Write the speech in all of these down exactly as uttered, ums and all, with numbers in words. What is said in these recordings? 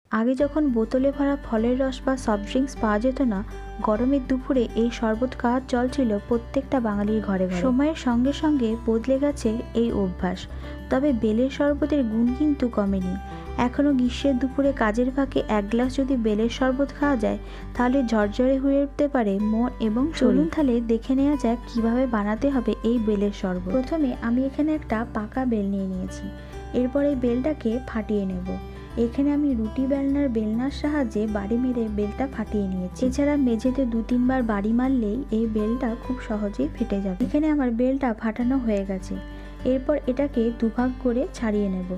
আগে যখন বোতলে ভরা ফলের রস বা সফট ড্রিঙ্কস পাওয়া যেত না, গরমের দুপুরে এই শরবত খাওয়ার চল ছিল প্রত্যেকটা বাঙালির ঘরে ঘরে। সময়ের সঙ্গে সঙ্গে বদলে গেছে এই অভ্যাস, তবে বেলের শরবতের গুণ কিন্তু কমেনি। এখনও গ্রীষ্মের দুপুরে কাজের ফাঁকে এক গ্লাস যদি বেলের শরবত খাওয়া যায়, তাহলে ঝরঝরে হয়ে উঠতে পারে মন এবং চলুন তাহলে দেখে নেওয়া যাক কীভাবে বানাতে হবে এই বেলের শরবত। প্রথমে আমি এখানে একটা পাকা বেল নিয়ে নিয়েছি। এরপর এই বেলটাকে ফাটিয়ে নেব। এখানে আমি রুটি বেলনার বেলনার সাহায্যে বাড়ি মেরে বেলটা ফাটিয়ে নিয়েছি। এছাড়া মেঝেতে দু তিনবার বাড়ি মারলেই এই বেলটা খুব সহজেই ফেটে যাবে। এখানে আমার বেলটা ফাটানো হয়ে গেছে। এরপর এটাকে দুভাগ করে ছাড়িয়ে নেব।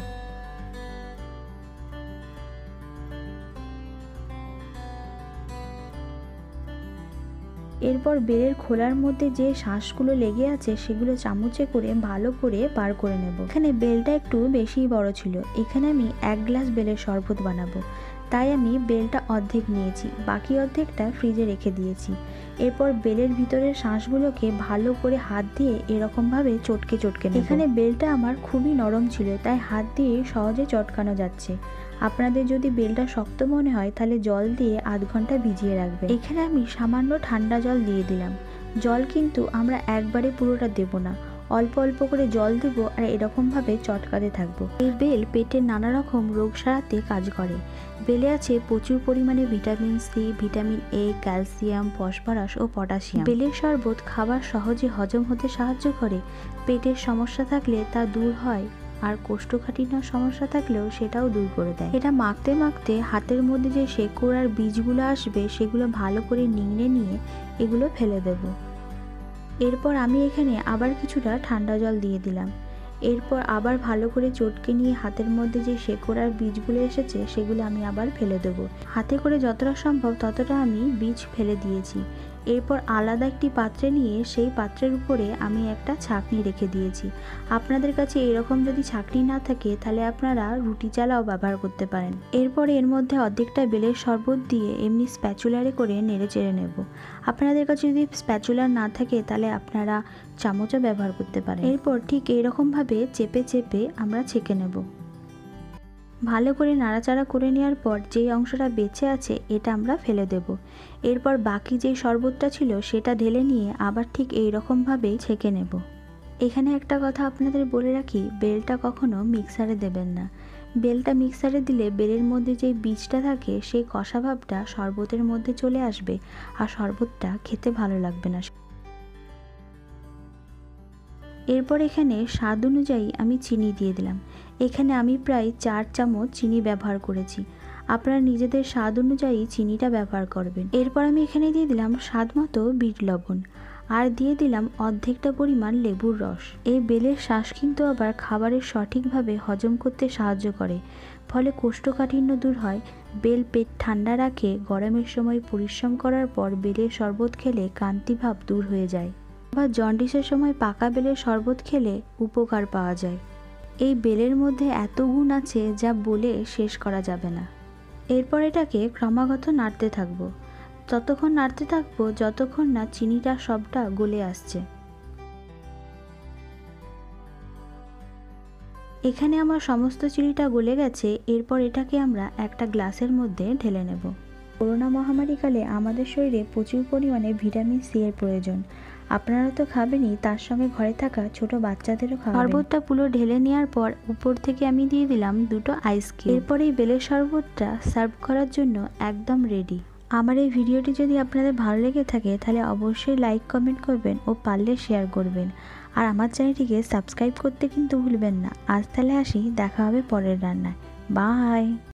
এরপর বেলের খোলার মধ্যে যে শাঁসগুলো লেগে আছে সেগুলো চামচে করে ভালো করে বার করে নেব। এখানে বেলটা একটু বেশিই বড় ছিল। এখানে আমি এক গ্লাস বেলের শরবত বানাবো, তাই আমি বেলটা অর্ধেক নিয়েছি, বাকি অর্ধেকটা ফ্রিজে রেখে দিয়েছি। এরপর বেলের ভিতরের শাঁসগুলোকে ভালো করে হাত দিয়ে এরকমভাবে চটকে চটকে নেব। এখানে বেলটা আমার খুবই নরম ছিল, তাই হাত দিয়ে সহজে চটকানো যাচ্ছে। আপনাদের যদি বেলটা শক্ত মনে হয় তাহলে জল দিয়ে আধ ঘন্টা ভিজিয়ে রাখবেন। এখানে আমি সামান্য ঠান্ডা জল দিয়ে দিলাম। জল কিন্তু আমরা একবারে পুরোটা দেব না, অল্প অল্প করে জল দেব আর এরকমভাবে চটকাতে থাকবো। এই বেল পেটের নানা রকম রোগ সারাতে কাজ করে। বেলে আছে প্রচুর পরিমাণে vitamin C, vitamin A, calcium, phosphorus ও পটাশিয়াম। বেলের শরবত খাবার সহজে হজম হতে সাহায্য করে। পেটের সমস্যা থাকলে তা দূর হয়, আর কোষ্ঠকাঠিন্যর সমস্যা থাকলেও সেটাও দূর করে দেয়। এটা মাখতে মাখতে হাতের মধ্যে যে শেকড় আর বীজগুলো আসবে সেগুলো ভালো করে নিংড়ে নিয়ে এগুলো ফেলে দেব। এরপর আমি এখানে আবার কিছুটা ঠান্ডা জল দিয়ে দিলাম। এরপর আবার ভালো করে চটকে নিয়ে হাতের মধ্যে যে শেকড় আর বীজগুলো এসেছে সেগুলো আমি আবার ফেলে দেবো। হাতে করে যতটা সম্ভব ততটা আমি বীজ ফেলে দিয়েছি। এরপর আলাদা একটি পাত্রে নিয়ে সেই পাত্রের উপরে আমি একটা ছাঁকনি রেখে দিয়েছি। আপনাদের কাছে এরকম যদি ছাঁকনি না থাকে তাহলে আপনারা রুটি চালাও ব্যবহার করতে পারেন। এরপর এর মধ্যে অর্ধেকটা বেলের শরবত দিয়ে এমনি স্প্যাচুলারে করে নেড়ে চেড়ে নেব। আপনাদের কাছে যদি স্প্যাচুলার না থাকে তাহলে আপনারা চামচও ব্যবহার করতে পারেন। এরপর ঠিক এইরকমভাবে চেপে চেপে আমরা ছেঁকে নেব। ভালো করে নাড়াচাড়া করে নেওয়ার পর যেই অংশটা বেঁচে আছে এটা আমরা ফেলে দেব। এরপর বাকি যেই শরবতটা ছিল সেটা ঢেলে নিয়ে আবার ঠিক এই রকমভাবেই ছেঁকে নেব। এখানে একটা কথা আপনাদের বলে রাখি, বেলটা কখনো মিক্সারে দেবেন না। বেলটা মিক্সারে দিলে বেলের মধ্যে যে বীজটা থাকে সেই কষা ভাবটা শরবতের মধ্যে চলে আসবে আর শরবতটা খেতে ভালো লাগবে না। এরপর এখানে স্বাদ অনুযায়ী আমি চিনি দিয়ে দিলাম। এখানে আমি প্রায় চার চামচ চিনি ব্যবহার করেছি। আপনারা নিজেদের স্বাদ অনুযায়ী চিনিটা ব্যবহার করবেন। এরপর আমি এখানে দিয়ে দিলাম স্বাদ মতো বিট লবণ আর দিয়ে দিলাম অর্ধেকটা পরিমাণ লেবুর রস। এই বেলের শাঁস কিন্তু আবার খাবারের সঠিকভাবে হজম করতে সাহায্য করে, ফলে কোষ্ঠকাঠিন্য দূর হয়। বেল পেট ঠান্ডা রাখে। গরমের সময় পরিশ্রম করার পর বেলের শরবত খেলে ক্লান্তিভাব দূর হয়ে যায়। আবার জন্ডিসের সময় পাকা বেলের শরবত খেলে উপকার পাওয়া যায়। এই বেলের মধ্যে এত গুণ আছে যা বলে শেষ করা যাবে না। এরপর এটাকে ক্রমাগত নাড়তে থাকবো, ততক্ষণ নাড়তে থাকবো যতক্ষণ না চিনিটা সবটা গলে আসছে। এখানে আমার সমস্ত চিনিটা গলে গেছে। এরপর এটাকে আমরা একটা গ্লাসের মধ্যে ঢেলে নেব। করোনা মহামারীকালে আমাদের শরীরে প্রচুর পরিমাণে ভিটামিন সি এর প্রয়োজন। আপনারা তো খাবেনই, তার সঙ্গে ঘরে থাকা ছোট বাচ্চাদেরও খাবেন। শরবতটা পুরো ঢেলে নেওয়ার পর উপর থেকে আমি দিয়ে দিলাম দুটো আইস কিউব। এরপর এই বেলের শরবতটা সার্ভ করার জন্য একদম রেডি। আমার এই ভিডিওটি যদি আপনাদের ভালো লেগে থাকে তাহলে অবশ্যই লাইক কমেন্ট করবেন ও পারলে শেয়ার করবেন। আর আমার চ্যানেলটিকে সাবস্ক্রাইব করতে কিন্তু ভুলবেন না। আজ তাহলে আসি, দেখা হবে পরের রান্নায়। বাই।